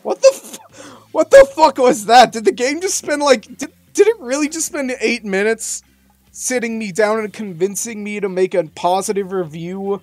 What the fuck was that? Did the game just spend like... Did it really just spend 8 minutes sitting me down and convincing me to make a positive review?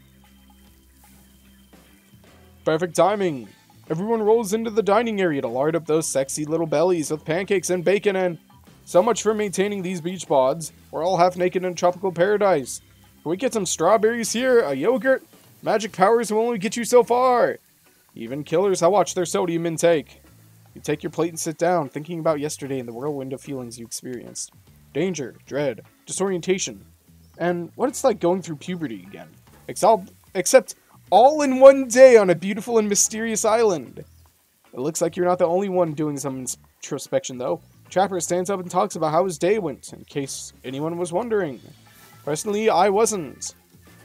Perfect timing. Everyone rolls into the dining area to lard up those sexy little bellies with pancakes and bacon and... So much for maintaining these beach pods. We're all half naked in tropical paradise. Can we get some strawberries here? A yogurt? Magic powers will only get you so far. Even killers have watched their sodium intake. You take your plate and sit down, thinking about yesterday and the whirlwind of feelings you experienced. Danger, dread, disorientation, and what it's like going through puberty again. Except all in one day on a beautiful and mysterious island. It looks like you're not the only one doing some introspection, though. Trapper stands up and talks about how his day went, in case anyone was wondering. Personally, I wasn't.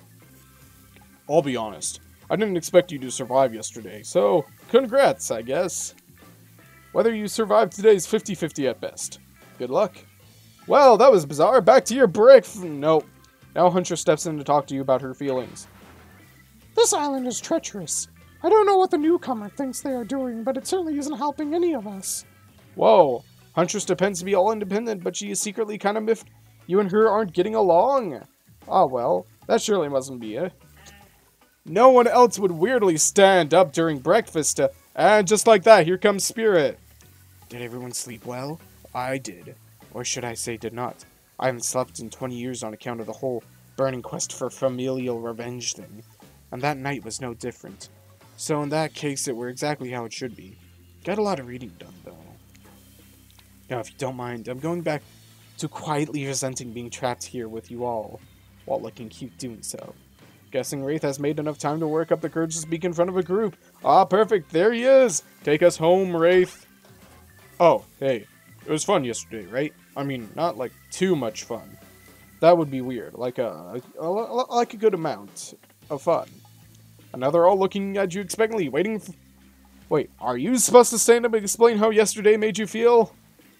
I'll be honest. I didn't expect you to survive yesterday, so congrats, I guess. Whether you survive today is 50-50 at best. Good luck. Well, that was bizarre. Back to your brick. Nope. Now Hunter steps in to talk to you about her feelings. This island is treacherous. I don't know what the newcomer thinks they are doing, but it certainly isn't helping any of us. Whoa. Huntress depends to be all independent, but she is secretly kind of miffed you and her aren't getting along. Ah, well, that surely mustn't be it. No one else would weirdly stand up during breakfast, and just like that, here comes Spirit. Did everyone sleep well? I did. Or should I say did not. I haven't slept in 20 years on account of the whole burning quest for familial revenge thing. And that night was no different. So in that case, it were exactly how it should be. Got a lot of reading done, though. Now, if you don't mind, I'm going back to quietly resenting being trapped here with you all, while looking cute doing so. Guessing Wraith has made enough time to work up the courage to speak in front of a group. Ah, perfect, there he is! Take us home, Wraith! Oh, hey, it was fun yesterday, right? I mean, not like too much fun. That would be weird, like a good amount of fun. And now they're all looking at you expectantly, waiting for... Wait, are you supposed to stand up and explain how yesterday made you feel?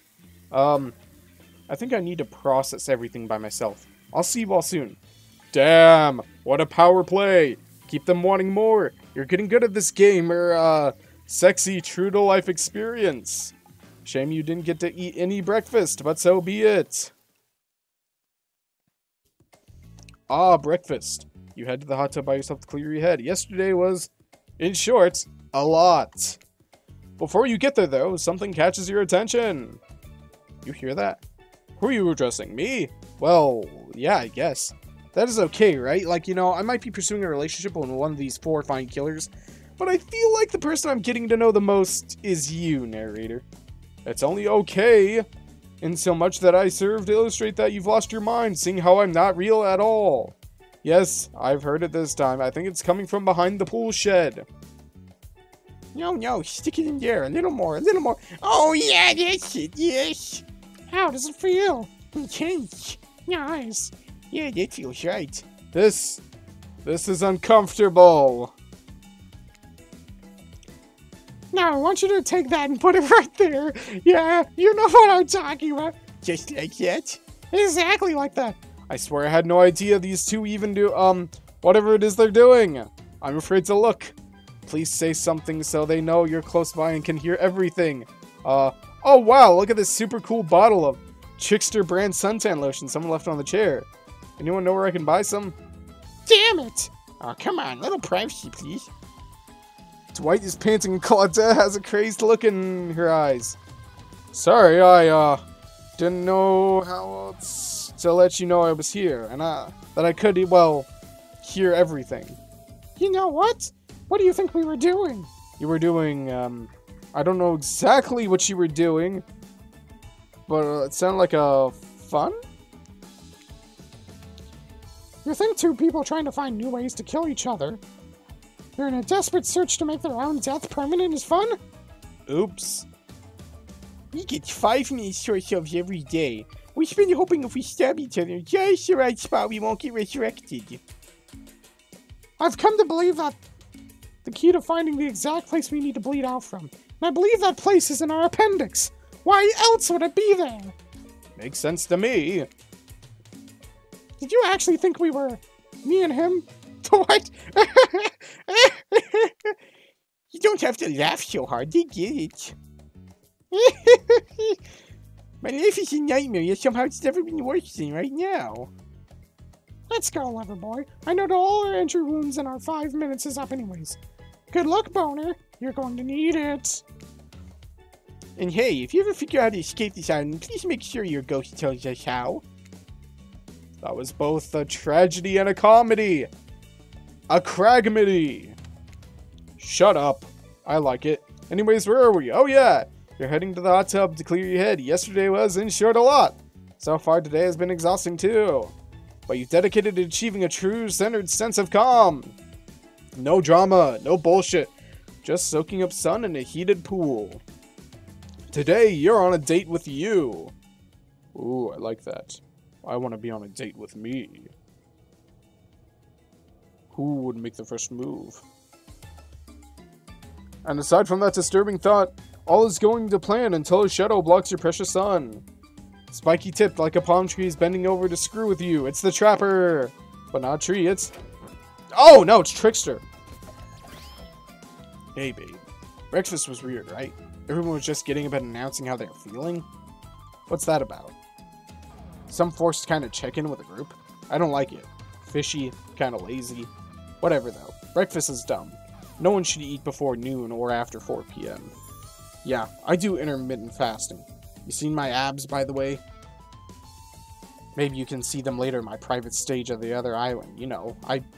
I think I need to process everything by myself. I'll see you all soon. Damn, what a power play. Keep them wanting more. You're getting good at this game, or, sexy true-to-life experience. Shame you didn't get to eat any breakfast, but so be it. Ah, breakfast. You head to the hot tub by yourself to clear your head. Yesterday was, in short, a lot. Before you get there, though, something catches your attention. You hear that? Who are you addressing? Me? Well, yeah, I guess. That is okay, right? Like, you know, I might be pursuing a relationship with one of these 4 fine killers, but I feel like the person I'm getting to know the most is you, narrator. It's only okay, in so much that I serve to illustrate that you've lost your mind, seeing how I'm not real at all. Yes, I've heard it this time. I think it's coming from behind the pool shed. No, stick it in there. A little more. Oh, yeah, that's it, yes. How does it feel? Intense. Nice. Yeah, that feels right. This is uncomfortable. Now, I want you to take that and put it right there. Yeah, you know what I'm talking about. Just like that? Exactly like that. I swear I had no idea these two even do, whatever it is they're doing. I'm afraid to look. Please say something so they know you're close by and can hear everything. Oh wow, look at this super cool bottle of Chickster brand suntan lotion someone left on the chair. Anyone know where I can buy some? Damn it! Oh, come on, little privacy, please. Dwight is panting and Claudette has a crazed look in her eyes. Sorry, I, didn't know how else to let you know I was here, and, that I could, well, hear everything. You know what? What do you think we were doing? You were doing, I don't know exactly what you were doing, but it sounded like a fun? You think 2 people trying to find new ways to kill each other, they're in a desperate search to make their own death permanent is fun? Oops. We get 5 minutes to ourselves every day. We've been hoping if we stab each other in just the right spot, we won't get resurrected. I've come to believe that the key to finding the exact place we need to bleed out from. And I believe that place is in our appendix. Why else would it be there? Makes sense to me. Did you actually think we were me and him? What? You don't have to laugh so hard, they get it. My life is a nightmare, yet somehow it's never been worse than right now. Let's go, Loverboy. I know all our entry wounds and our 5 minutes is up anyways. Good luck, Boner. You're going to need it. And hey, if you ever figure out how to escape this island, please make sure your ghost tells us how. That was both a tragedy and a comedy. A cragmedy. Shut up. I like it. Anyways, where are we? Oh yeah, you're heading to the hot tub to clear your head. Yesterday was, in short, a lot. So far today has been exhausting too. But you've dedicated to achieving a true centered sense of calm. No drama, no bullshit. Just soaking up sun in a heated pool. Today, you're on a date with you. Ooh, I like that. I want to be on a date with me. Who would make the first move? And aside from that disturbing thought, all is going to plan until a shadow blocks your precious sun. Spiky tipped like a palm tree is bending over to screw with you. It's the Trapper! But not tree, it's... Oh, no, it's Trickster! Hey, babe. Breakfast was weird, right? Everyone was just getting up and announcing how they're feeling? What's that about? Some forced kind of check-in with a group? I don't like it. Fishy, kind of lazy. Whatever, though. Breakfast is dumb. No one should eat before noon or after 4 p.m. Yeah, I do intermittent fasting. You seen my abs, by the way? Maybe you can see them later in my private stage of the other island. You know,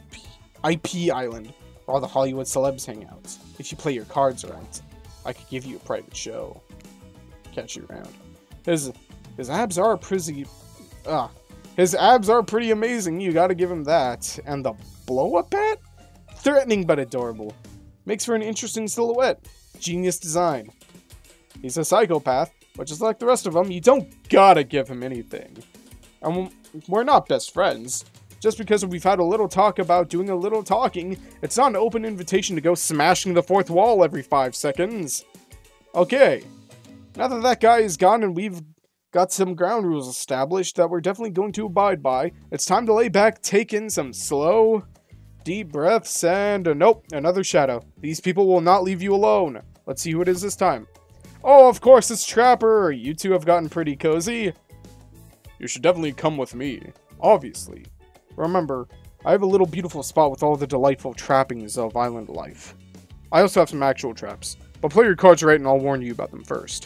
IP Island, where all the Hollywood celebs hang out. If you play your cards right, I could give you a private show. Catch you around. His abs are pretty... his abs are pretty amazing, you gotta give him that. And the blow-up bat? Threatening but adorable. Makes for an interesting silhouette. Genius design. He's a psychopath, but just like the rest of them, you don't gotta give him anything. And we're not best friends. Just because we've had a little talk about doing a little talking, it's not an open invitation to go smashing the fourth wall every 5 seconds. Okay. Now that that guy is gone and we've got some ground rules established that we're definitely going to abide by, it's time to lay back, take in some slow, deep breaths, and nope, another shadow. These people will not leave you alone. Let's see who it is this time. Oh, of course, it's Trapper. You two have gotten pretty cozy. You should definitely come with me. Obviously. Remember, I have a little beautiful spot with all the delightful trappings of island life. I also have some actual traps, but play your cards right and I'll warn you about them first.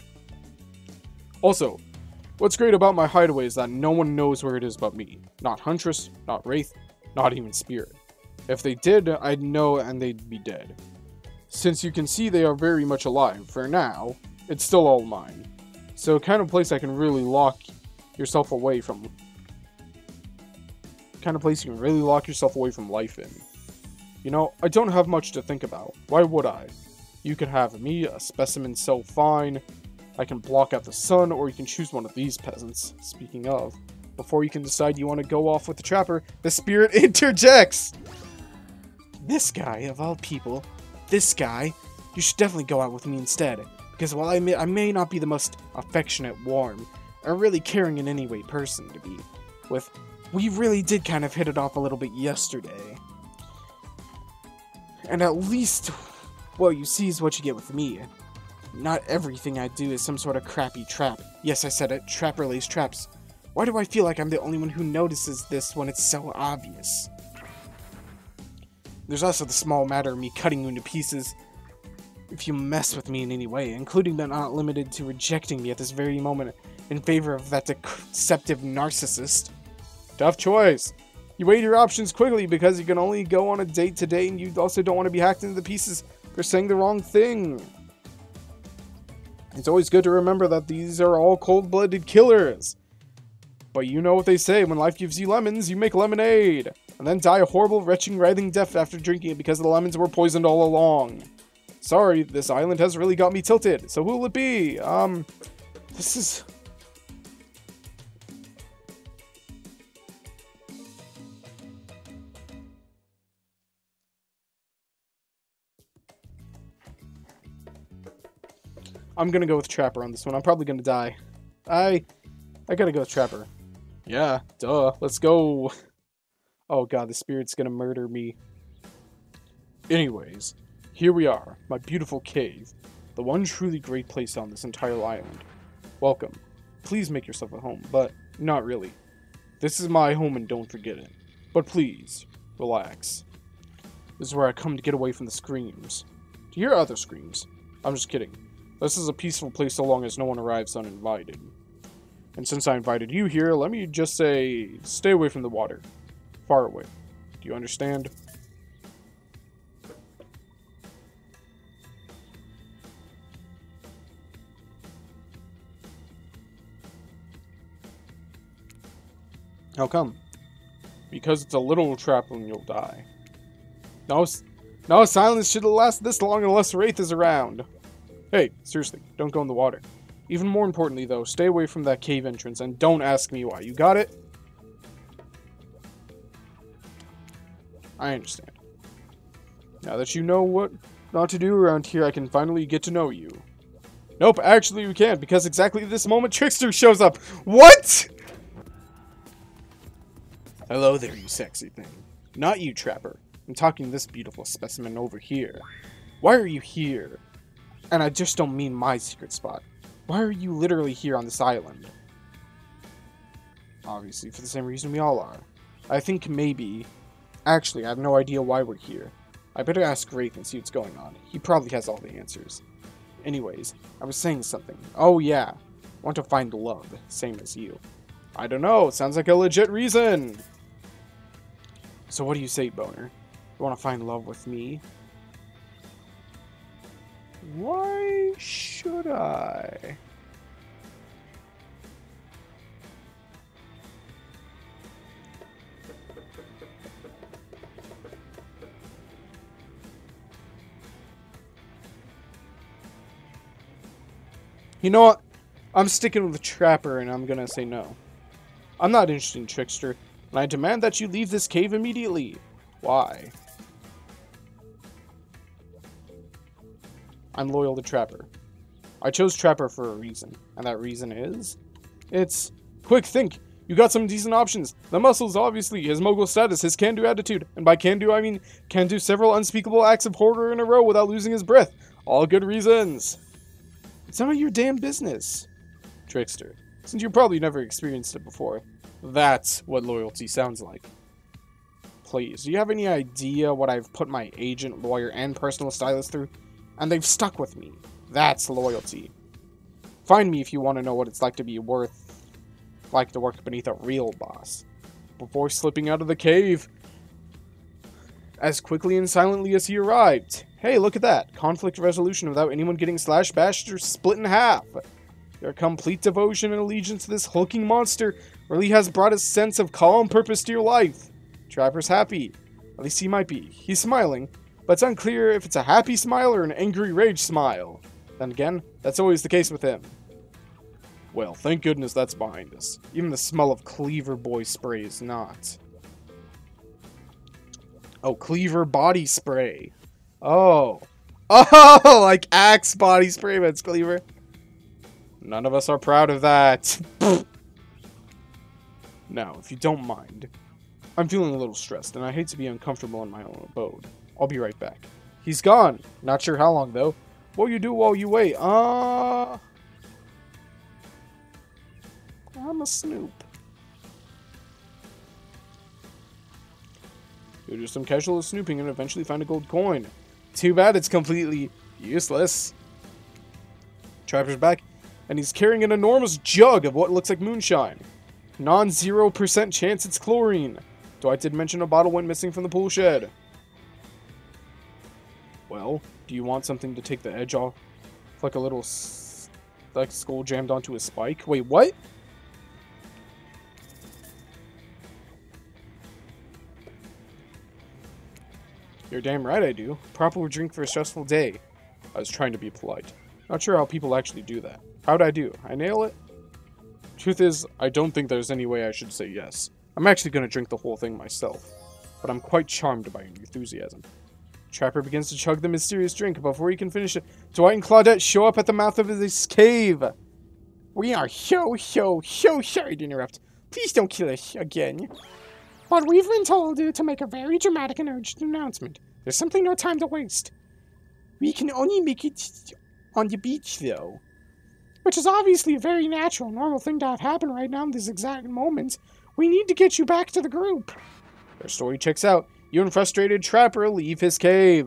Also, what's great about my hideaway is that no one knows where it is but me. Not Huntress, not Wraith, not even Spirit. If they did, I'd know and they'd be dead. Since you can see they are very much alive, for now, it's still all mine. So kind of place I can really lock yourself away from... kind of place you can really lock yourself away from life in. You know, I don't have much to think about. Why would I? You could have me, a specimen so fine. I can block out the sun, or you can choose one of these peasants. Speaking of, before you can decide you want to go off with the Trapper, the Spirit interjects! This guy, of all people, this guy, you should definitely go out with me instead. Because while I may not be the most affectionate, warm, or really caring in any way person to be with, we really did kind of hit it off a little bit yesterday. And at least what you see is what you get with me. Not everything I do is some sort of crappy trap. Yes, I said it, Trapper lays traps. Why do I feel like I'm the only one who notices this when it's so obvious? There's also the small matter of me cutting you into pieces if you mess with me in any way, including but not limited to rejecting me at this very moment in favor of that deceptive narcissist. Tough choice. You weigh your options quickly because you can only go on a date today and you also don't want to be hacked into pieces for saying the wrong thing. It's always good to remember that these are all cold-blooded killers. But you know what they say, when life gives you lemons, you make lemonade. And then die a horrible, retching, writhing death after drinking it because the lemons were poisoned all along. Sorry, this island has really got me tilted. So who will it be? This is... I'm gonna go with Trapper on this one. I'm probably gonna die. I gotta go with Trapper. Yeah, duh. Let's go. Oh god, the Spirit's gonna murder me. Anyways, Here we are, my beautiful cave. The one truly great place on this entire island. Welcome. Please make yourself at home, but not really. This is my home and don't forget it. But please, relax. This is where I come to get away from the screams. To hear other screams. I'm just kidding. This is a peaceful place so long as no one arrives uninvited. And since I invited you here, let me just say, stay away from the water. Far away. Do you understand? How come? Because it's a little trap and you'll die. No, silence shouldn't last this long unless Wraith is around. Hey, seriously, don't go in the water. Even more importantly, though, stay away from that cave entrance and don't ask me why. You got it? I understand. Now that you know what not to do around here, I can finally get to know you. Nope, actually we can't, because exactly at this moment, Trickster shows up. What?! Hello there, you sexy thing. Not you, Trapper. I'm talking to this beautiful specimen over here. Why are you here? And I just don't mean my secret spot. Why are you literally here on this island? Obviously, for the same reason we all are. I think maybe... Actually, I have no idea why we're here. I better ask Wraith and see what's going on. He probably has all the answers. Anyways, I was saying something. Oh yeah, I want to find love, same as you. I don't know, sounds like a legit reason! So what do you say, Boner? You want to find love with me? Why should I? You know what? I'm sticking with the Trapper and I'm gonna say no. I'm not interested in Trickster, and I demand that you leave this cave immediately. Why? I'm loyal to Trapper. I chose Trapper for a reason, and that reason is... It's... Quick, think! You got some decent options. The muscles, obviously, his mogul status, his can-do attitude, and by can-do I mean can do several unspeakable acts of horror in a row without losing his breath. All good reasons. It's none of your damn business. Trickster, since you probably never experienced it before, that's what loyalty sounds like. Please, do you have any idea what I've put my agent, lawyer, and personal stylist through? And they've stuck with me. That's loyalty. Find me if you want to know what it's like to be like to work beneath a real boss. Before slipping out of the cave as quickly and silently as he arrived. Hey, look at that. Conflict resolution without anyone getting slashed, bashed, or split in half. Your complete devotion and allegiance to this hulking monster really has brought a sense of calm purpose to your life. Trapper's happy. At least he might be. He's smiling, but it's unclear if it's a happy smile or an angry rage smile. Then again, that's always the case with him. Well, thank goodness that's behind us. Even the smell of Cleaver Boy spray is not. Oh, Cleaver body spray. Oh. Oh, like Axe body spray, but it's Cleaver. None of us are proud of that. Now, if you don't mind, I'm feeling a little stressed, and I hate to be uncomfortable in my own abode. I'll be right back. He's gone. Not sure how long, though. What will you do while you wait? I'm a snoop. You'll do some casual snooping and eventually find a gold coin. Too bad it's completely useless. Trapper's back, and he's carrying an enormous jug of what looks like moonshine. Non-0% chance it's chlorine. Dwight did mention a bottle went missing from the pool shed. Well, do you want something to take the edge off? Like a little like skull jammed onto a spike? Wait, what? You're damn right I do. Proper drink for a stressful day. I was trying to be polite. Not sure how people actually do that. How'd I do? I nail it? Truth is, I don't think there's any way I should say yes. I'm actually gonna drink the whole thing myself. But I'm quite charmed by your enthusiasm. Trapper begins to chug the mysterious drink. Before he can finish it, Dwight and Claudette show up at the mouth of this cave. We are so sorry to interrupt. Please don't kill us again. But we've been told to make a very dramatic and urgent announcement. There's simply no time to waste. We can only make it on the beach, though. Which is obviously a very natural, normal thing to have happen right now in this exact moment. We need to get you back to the group. Their story checks out. You and frustrated Trapper leave his cave.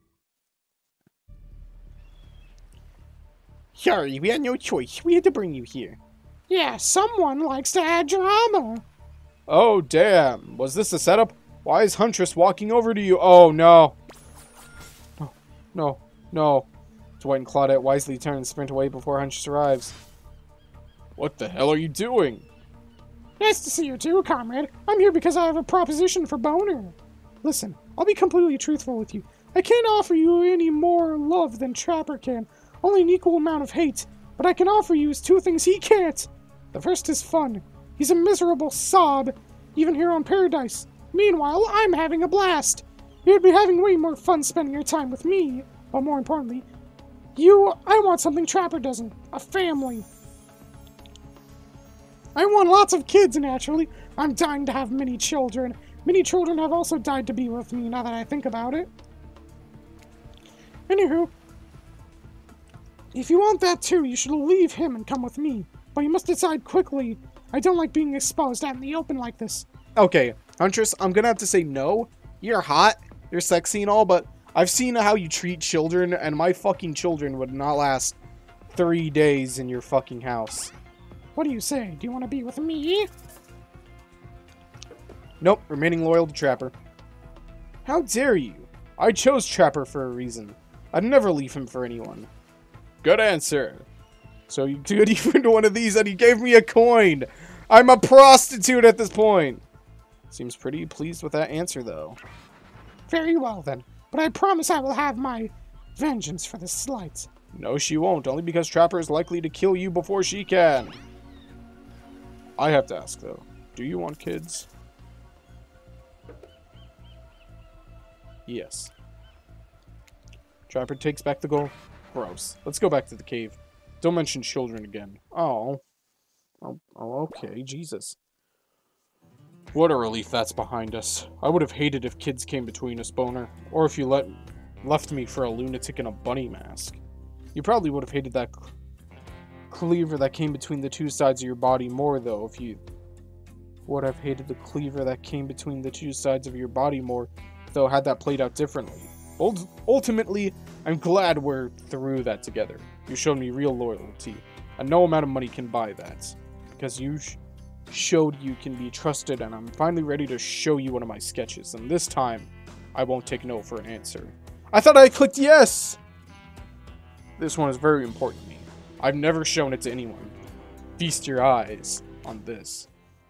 Sorry, we had no choice. We had to bring you here. Yeah, someone likes to add drama. Oh, damn. Was this a setup? Why is Huntress walking over to you? Oh, no. Oh, no, no. Dwight and Claudette wisely turn and sprint away before Huntress arrives. What the hell are you doing? Nice to see you too, comrade. I'm here because I have a proposition for Boner. Listen, I'll be completely truthful with you. I can't offer you any more love than Trapper can. Only an equal amount of hate. But I can offer you is two things he can't. The first is fun. He's a miserable sob, even here on Paradise. Meanwhile, I'm having a blast. You'd be having way more fun spending your time with me. But more importantly, I want something Trapper doesn't. A family. I want lots of kids, naturally. I'm dying to have many children. Many children have also died to be with me, now that I think about it. Anywho, if you want that too, you should leave him and come with me. But you must decide quickly. I don't like being exposed out in the open like this. Okay, Huntress, I'm gonna have to say no. You're hot, you're sexy and all, but I've seen how you treat children, and my fucking children would not last 3 days in your fucking house. What do you say? Do you want to be with me? Nope, remaining loyal to Trapper. How dare you? I chose Trapper for a reason. I'd never leave him for anyone. Good answer. So you could even one of these and he gave me a coin. I'm a prostitute at this point. Seems pretty pleased with that answer, though. Very well, then. But I promise I will have my vengeance for this slight. No, she won't. Only because Trapper is likely to kill you before she can. I have to ask, though. Do you want kids? Yes. Trapper takes back the goal. Gross. Let's go back to the cave. Don't mention children again. Oh. Oh, okay. Jesus. What a relief that's behind us. I would have hated if kids came between us, Boner. Or if you left me for a lunatic in a bunny mask. You probably would have hated that cleaver that came between the two sides of your body more, though, if you would have hated the cleaver that came between the two sides of your body more, though, had that played out differently. Ultimately, I'm glad we're through that together. You showed me real loyalty, and no amount of money can buy that. Because you showed you can be trusted, and I'm finally ready to show you one of my sketches, and this time, I won't take no for an answer. I thought I clicked yes! This one is very important to me. I've never shown it to anyone. Feast your eyes on this.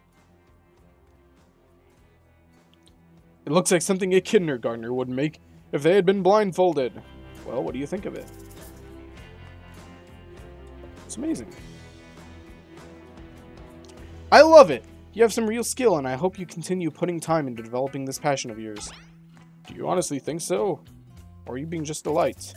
It looks like something a kindergartner would make if they had been blindfolded. Well, what do you think of it? It's amazing. I love it! You have some real skill, and I hope you continue putting time into developing this passion of yours. Do you honestly think so? Or are you being just a light?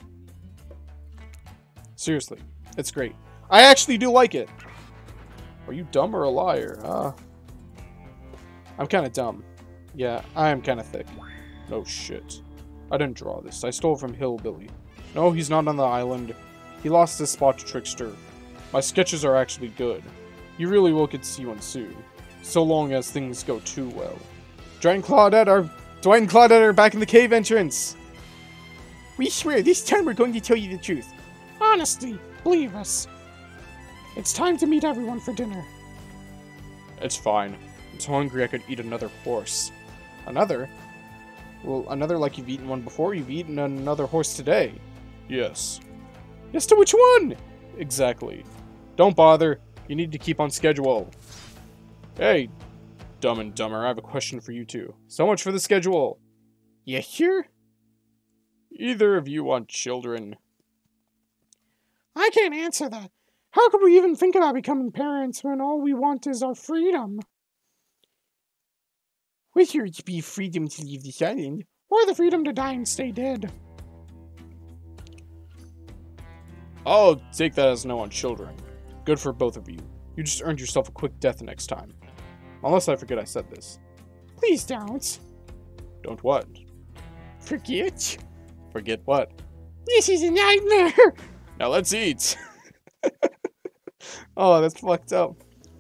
Seriously, it's great. I actually do like it! Are you dumb or a liar? I'm kinda dumb. Yeah, I am kinda thick. No shit. I didn't draw this. I stole from Hillbilly. No, he's not on the island. He lost his spot to Trickster. My sketches are actually good. You really will get to see one soon. So long as things go too well. Dwight and Claudette are back in the cave entrance! We swear, this time we're going to tell you the truth. Honesty, believe us. It's time to meet everyone for dinner. It's fine. I'm so hungry I could eat another horse. Another? Well, another like you've eaten one before? You've eaten another horse today. Yes. Yes, to which one? Exactly. Don't bother. You need to keep on schedule. Hey, Dumb and Dumber, I have a question for you too. So much for the schedule. You sure? Either of you want children? I can't answer that. How could we even think about becoming parents when all we want is our freedom? Whether it be freedom to leave this island, or the freedom to die and stay dead. I'll take that as no on children. Good for both of you. You just earned yourself a quick death next time. Unless I forget I said this. Please don't. Don't what? Forget? Forget what? This is a nightmare! Now let's eat. Oh, that's fucked up.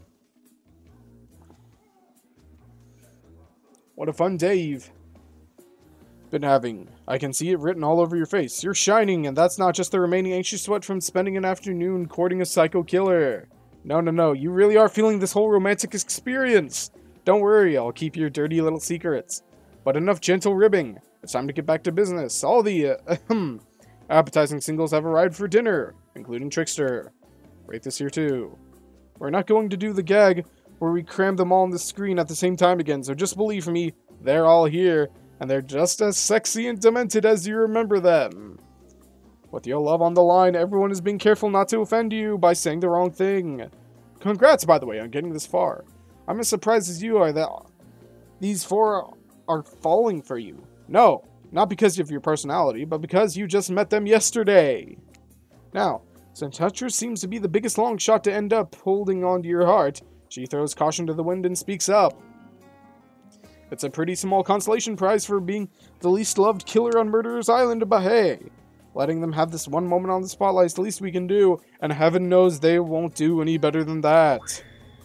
What a fun day you've been having. I can see it written all over your face. You're shining, and that's not just the remaining anxious sweat from spending an afternoon courting a psycho killer. No. You really are feeling this whole romantic experience. Don't worry, I'll keep your dirty little secrets. But enough gentle ribbing. It's time to get back to business. All the, appetizing singles have arrived for dinner, including Trickster. Wraith is here too. We're not going to do the gag where we cram them all on the screen at the same time again, so just believe me, they're all here, and they're just as sexy and demented as you remember them. With your love on the line, everyone is being careful not to offend you by saying the wrong thing. Congrats, by the way, on getting this far. I'm as surprised as you are that these four are falling for you. No, not because of your personality, but because you just met them yesterday. Now, since Huntress seems to be the biggest long shot to end up holding on to your heart, she throws caution to the wind and speaks up. It's a pretty small consolation prize for being the least loved killer on Murderer's Island, but hey, letting them have this one moment on the spotlight is the least we can do, and heaven knows they won't do any better than that.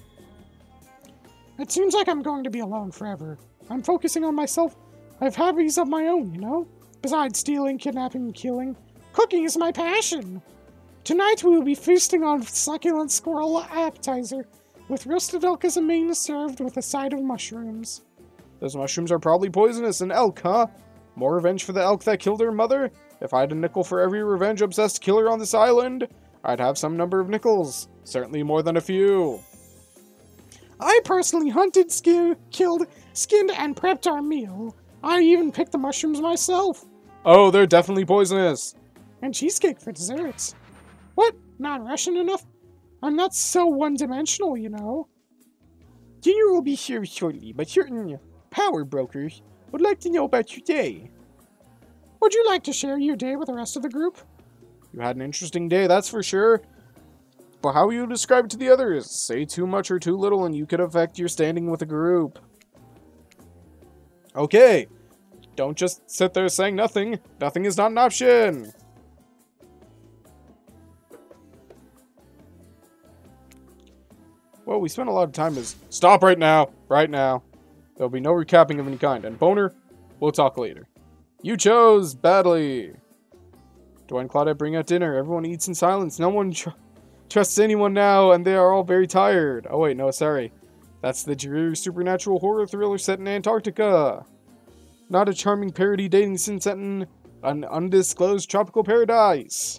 It seems like I'm going to be alone forever. I'm focusing on myself. I have hobbies of my own, you know? Besides stealing, kidnapping, and killing, cooking is my passion. Tonight we will be feasting on succulent squirrel appetizer, with roasted elk as a main served with a side of mushrooms. Those mushrooms are probably poisonous. An elk, huh? More revenge for the elk that killed her mother? If I had a nickel for every revenge-obsessed killer on this island, I'd have some number of nickels. Certainly more than a few. I personally hunted, killed, skinned, and prepped our meal. I even picked the mushrooms myself. Oh, they're definitely poisonous. And cheesecake for desserts. What? Not Russian enough? I'm not so one-dimensional, you know. Dinner will be served shortly, but certain power brokers would like to know about your day. Would you like to share your day with the rest of the group? You had an interesting day, that's for sure. But how you describe it to the others? Say too much or too little and you could affect your standing with the group. Okay. Don't just sit there saying nothing. Nothing is not an option. Well, we spent a lot of time as... Stop right now. Right now. There'll be no recapping of any kind. And Boner, we'll talk later. You chose badly. Dwight and Claudette bring out dinner. Everyone eats in silence. No one trusts anyone now, and they are all very tired. Oh, wait, no, sorry. That's the dreary supernatural horror thriller set in Antarctica. Not a charming parody dating sim set in an undisclosed tropical paradise.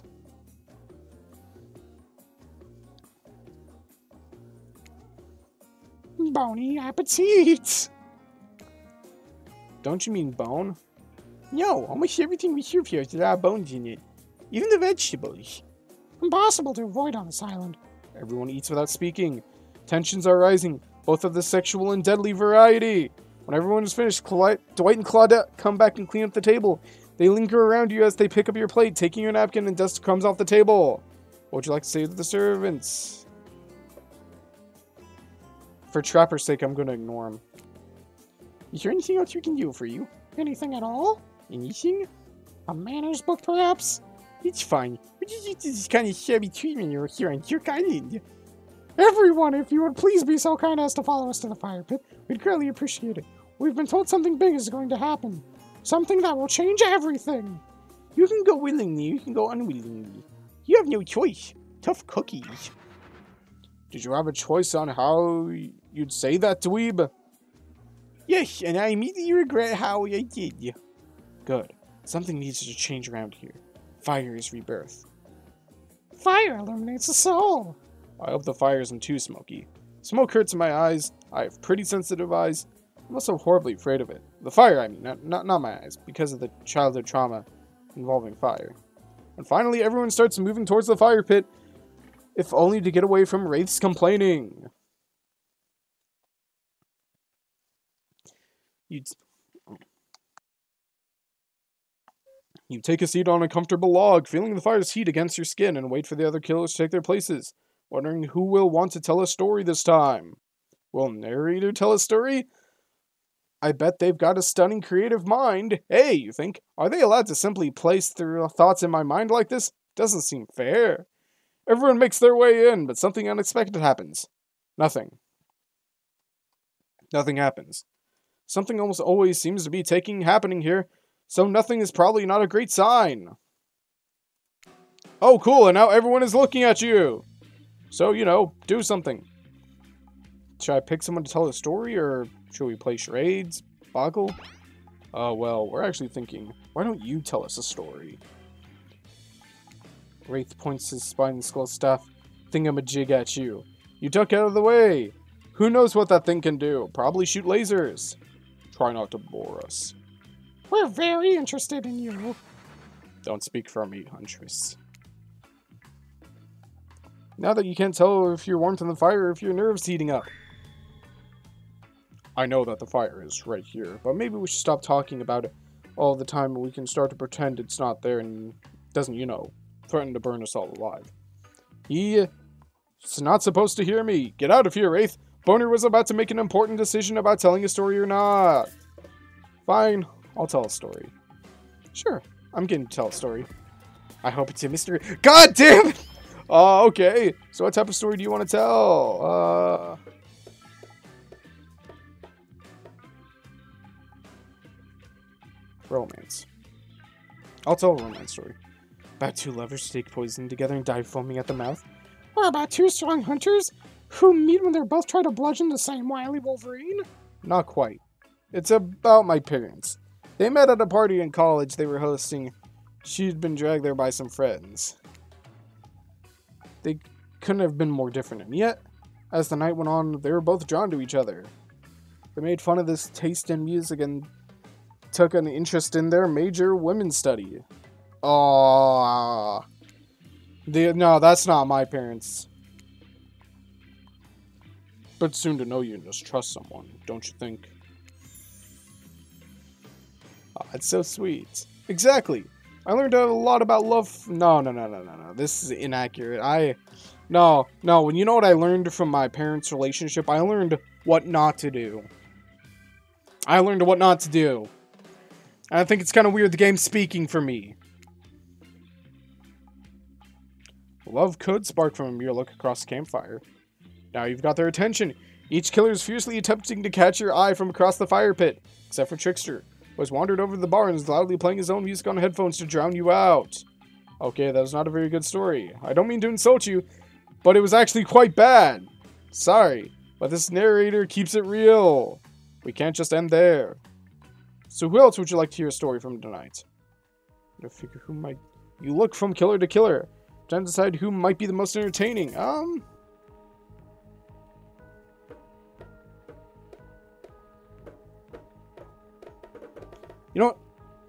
Bony appetit! Don't you mean bone? No, almost everything we serve here has a lot of bones in it. Even the vegetables. Impossible to avoid on this island. Everyone eats without speaking. Tensions are rising, both of the sexual and deadly variety. When everyone is finished, Dwight and Claudette come back and clean up the table. They linger around you as they pick up your plate, taking your napkin and dust crumbs off the table. What would you like to say to the servants? For Trapper's sake, I'm going to ignore him. Is there anything else we can do for you? Anything at all? Anything? A manners book, perhaps? It's fine. We just get this kind of shabby treatment here on Jerk Island. Everyone, if you would please be so kind as to follow us to the fire pit, we'd greatly appreciate it. We've been told something big is going to happen. Something that will change everything. You can go willingly, you can go unwillingly. You have no choice. Tough cookies. Did you have a choice on how you'd say that, dweeb? Yes, and I immediately regret how I did. Good. Something needs to change around here. Fire is rebirth. Fire illuminates the soul. I hope the fire isn't too smoky. Smoke hurts my eyes. I have pretty sensitive eyes. I'm also horribly afraid of it. The fire, I mean, not my eyes, because of the childhood trauma involving fire. And finally, everyone starts moving towards the fire pit, if only to get away from Wraith's complaining. You take a seat on a comfortable log, feeling the fire's heat against your skin, and wait for the other killers to take their places, wondering who will want to tell a story this time. Will narrator tell a story? I bet they've got a stunning creative mind. Hey, you think, are they allowed to simply place their thoughts in my mind like this? Doesn't seem fair. Everyone makes their way in, but something unexpected happens. Nothing. Nothing happens. Something almost always seems to be happening here, so nothing is probably not a great sign. Oh, cool, and now everyone is looking at you. So, do something. Should I pick someone to tell a story, or should we play charades? Boggle? Well, we're actually thinking, why don't you tell us a story? Wraith points his spine and skull staff thingamajig at you. You duck out of the way. Who knows what that thing can do? Probably shoot lasers. Try not to bore us. We're very interested in you. Don't speak for me, Huntress. Now that you can't tell if you're warm from the fire or if your nerves heating up. I know that the fire is right here, but maybe we should stop talking about it all the time and we can start to pretend it's not there and doesn't, threaten to burn us all alive. He's not supposed to hear me. Get out of here, Wraith. Boner was about to make an important decision about telling a story or not. Fine, I'll tell a story. Sure, I'm getting to tell a story. I hope it's a mystery. God damn it! Okay. So what type of story do you want to tell? Romance. I'll tell a romance story. About two lovers take poison together and die foaming at the mouth. Or about two strong hunters who meet when they're both trying to bludgeon the same wily Wolverine? Not quite. It's about my parents. They met at a party in college they were hosting. She'd been dragged there by some friends. They couldn't have been more different, and yet, as the night went on, they were both drawn to each other. They made fun of this taste in music and took an interest in their major women's study. No, that's not my parents. But soon to know you and just trust someone, don't you think? Oh, it's so sweet. Exactly. I learned a lot about love. No. This is inaccurate. No. When you know what I learned from my parents' relationship, I learned what not to do. And I think it's kind of weird the game's speaking for me. Love could spark from a mere look across the campfire. Now you've got their attention. Each killer is fiercely attempting to catch your eye from across the fire pit, except for Trickster, who has wandered over the bar and is loudly playing his own music on headphones to drown you out. Okay, that was not a very good story. I don't mean to insult you, but it was actually quite bad. Sorry, but this narrator keeps it real. We can't just end there. So who else would you like to hear a story from tonight? I figure who might... You look from killer to killer. Trying to decide who might be the most entertaining. You know what?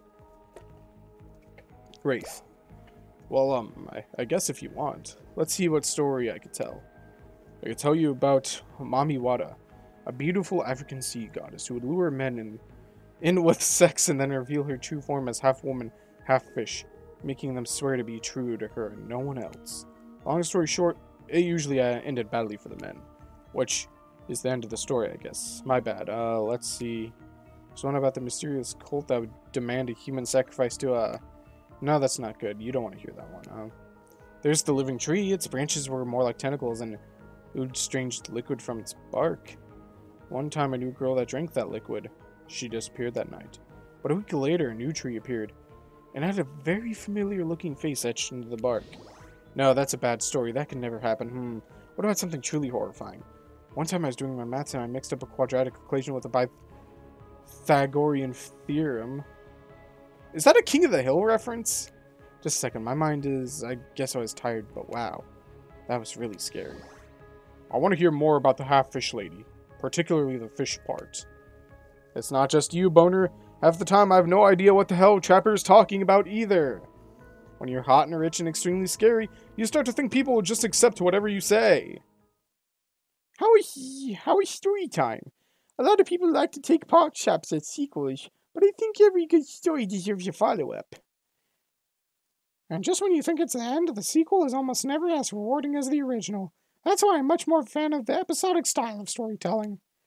Wraith. Well, I guess if you want. Let's see what story I could tell. I could tell you about Mami Wada, a beautiful African sea goddess who would lure men in with sex and then reveal her true form as half woman, half fish, making them swear to be true to her and no one else. Long story short, it usually ended badly for the men, which is the end of the story, I guess. My bad. Let's see. There's one about the mysterious cult that would demand a human sacrifice to No, that's not good. You don't want to hear that one. There's the living tree. Its branches were more like tentacles and oozed strange liquid from its bark. One time I knew a girl that drank that liquid. She disappeared that night. But a week later, a new tree appeared, and had a very familiar looking face etched into the bark. No, that's a bad story. That could never happen. What about something truly horrifying? One time I was doing my maths and I mixed up a quadratic equation with a Pythagorean theorem. Is that a King of the Hill reference? Just a second, my mind is... I guess I was tired, but wow. That was really scary. I want to hear more about the half-fish lady. Particularly the fish part. It's not just you, Boner. Half the time I have no idea what the hell Trapper's talking about either. When you're hot and rich and extremely scary, you start to think people will just accept whatever you say. How is story time? A lot of people like to take pot shots at sequels, but I think every good story deserves a follow-up. And just when you think it's the end, the sequel is almost never as rewarding as the original. That's why I'm much more a fan of the episodic style of storytelling.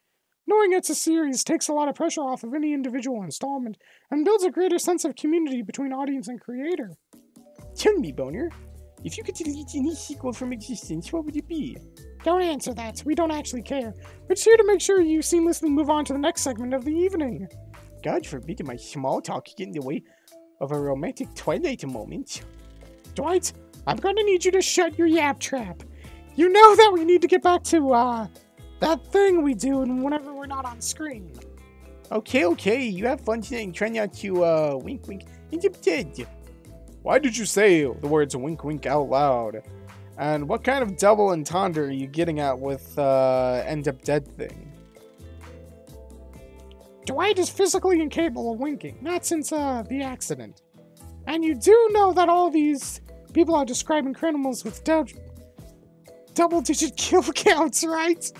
Knowing it's a series takes a lot of pressure off of any individual installment and builds a greater sense of community between audience and creator. Tell me, Boner, if you could delete any sequel from existence, what would it be? Don't answer that. We don't actually care. We're just here to make sure you seamlessly move on to the next segment of the evening. God forbid my small talk get in the way of a romantic Twilight moment. Dwight, I'm gonna need you to shut your yap trap. You know that we need to get back to, that thing we do whenever we're not on screen. Okay, you have fun tonight and try not to, wink into dead. Why did you say the words wink out loud? And what kind of double entendre are you getting at with, end up dead thing? Dwight is physically incapable of winking, not since, the accident. And you do know that all these people are describing criminals with double-digit kill counts, right?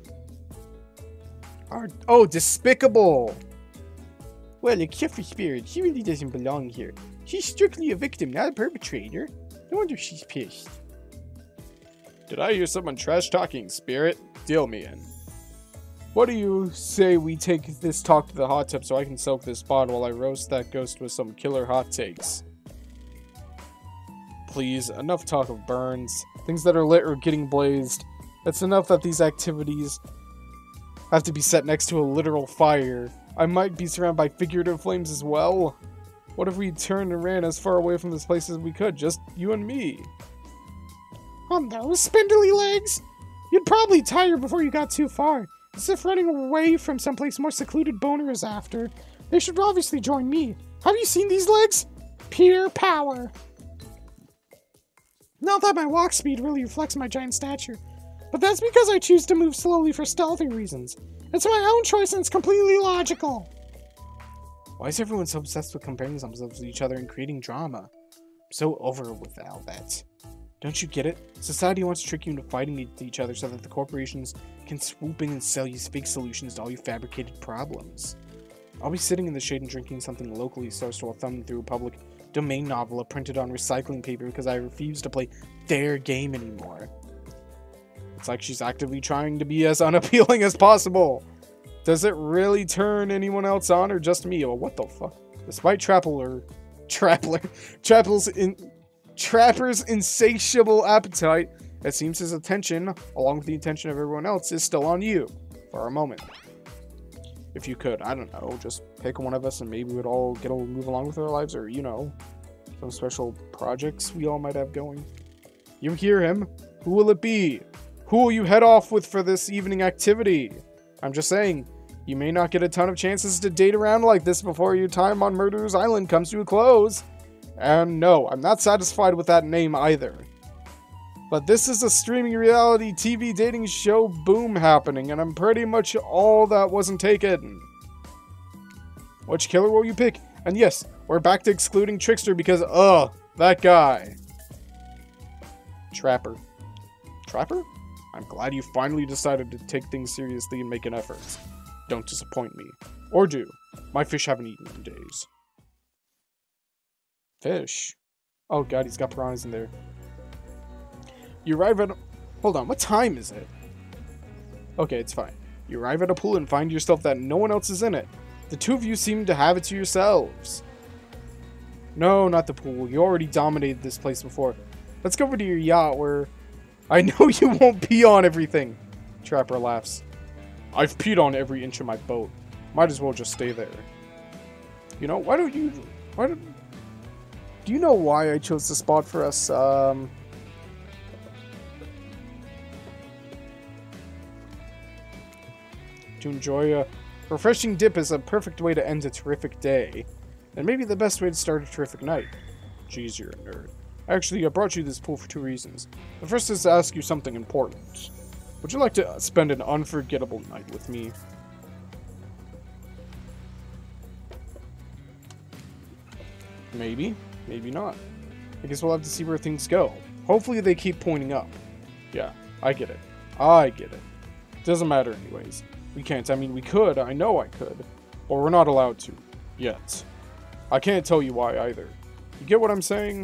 Oh, despicable! Well, except for Spirit, she really doesn't belong here. She's strictly a victim, not a perpetrator. No wonder she's pissed. Did I hear someone trash-talking, Spirit? Deal me in. What do you say we take this talk to the hot tub so I can soak this spot while I roast that ghost with some killer hot takes? Please, enough talk of burns. Things that are lit or getting blazed. It's enough that these activities have to be set next to a literal fire. I might be surrounded by figurative flames as well. What if we turned and ran as far away from this place as we could? Just you and me. On those spindly legs? You'd probably tire before you got too far. As if running away from someplace more secluded Boner is after. They should obviously join me. Have you seen these legs? Pure power. Not that my walk speed really reflects my giant stature, but that's because I choose to move slowly for stealthy reasons. It's my own choice and it's completely logical. Why is everyone so obsessed with comparing themselves to each other and creating drama? I'm so over with all that. Don't you get it? Society wants to trick you into fighting each other so that the corporations can swoop in and sell you fake solutions to all your fabricated problems. I'll be sitting in the shade and drinking something locally sourced while thumbing through a public domain novel printed on recycling paper because I refuse to play their game anymore. It's like she's actively trying to be as unappealing as possible. Does it really turn anyone else on or just me? Well, what the fuck? Despite Trapper's insatiable appetite, it seems his attention, along with the attention of everyone else, is still on you. For a moment. If you could, I don't know, just pick one of us and maybe we'd all move along with our lives, or, you know, some special projects we all might have going. You hear him? Who will it be? Who will you head off with for this evening activity? I'm just saying, you may not get a ton of chances to date around like this before your time on Murderer's Island comes to a close. And no, I'm not satisfied with that name either. But this is a streaming reality TV dating show boom happening, and I'm pretty much all that wasn't taken. Which killer will you pick? And yes, we're back to excluding Trickster because, that guy. Trapper. Trapper? I'm glad you finally decided to take things seriously and make an effort. Don't disappoint me. Or do. My fish haven't eaten in days. Fish? Oh god, he's got piranhas in there. You arrive at... Hold on, what time is it? Okay, it's fine. You arrive at a pool and find yourself that no one else is in it. The two of you seem to have it to yourselves. No, not the pool. You already dominated this place before. Let's go over to your yacht where... I know you won't pee on everything. Trapper laughs. I've peed on every inch of my boat. Might as well just stay there. You know, do you know why I chose the spot for us, To enjoy a refreshing dip is a perfect way to end a terrific day. And maybe the best way to start a terrific night. Jeez, you're a nerd. Actually, I brought you this pool for two reasons. The first is to ask you something important. Would you like to spend an unforgettable night with me? Maybe. Maybe not. I guess we'll have to see where things go. Hopefully they keep pointing up. Yeah, I get it. I get it. Doesn't matter anyways. We can't. I mean, we could. I know I could. But we're not allowed to. Yet. I can't tell you why either. You get what I'm saying?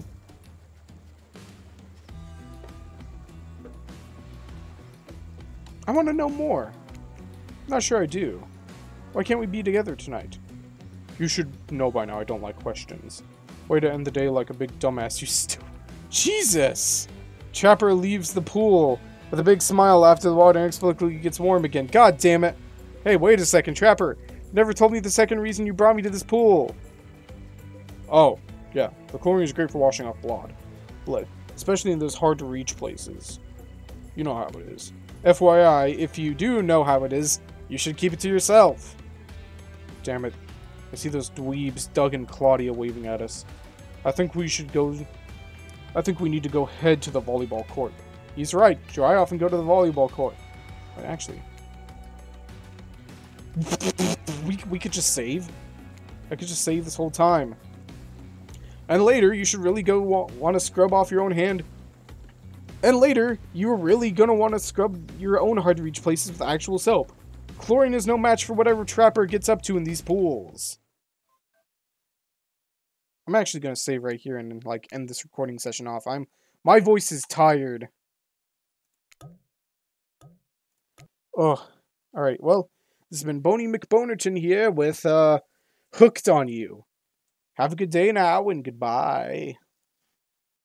I want to know more. Not sure I do. Why can't we be together tonight? You should know by now I don't like questions. Way to end the day like a big dumbass, you still. Jesus! Trapper leaves the pool with a big smile after the water inexplicably gets warm again. God damn it! Hey, wait a second, Trapper! You never told me the second reason you brought me to this pool. Oh, yeah. The chlorine is great for washing off blood. Especially in those hard-to-reach places. You know how it is. FYI, if you do know how it is, you should keep it to yourself. Damn it. I see those dweebs, Doug and Claudia, waving at us. I think we need to go head to the volleyball court. He's right. Dry off and go to the volleyball court. But actually... we could just save. I could just save this whole time. And later, you should really go want to scrub off your own hand. And later, you're really gonna want to scrub your own hard-to-reach places with actual soap. Chlorine is no match for whatever Trapper gets up to in these pools. I'm actually gonna save right here and like end this recording session off. My voice is tired. Ugh. Alright, well, this has been Boney McBonerton here with Hooked on You. Have a good day now and goodbye.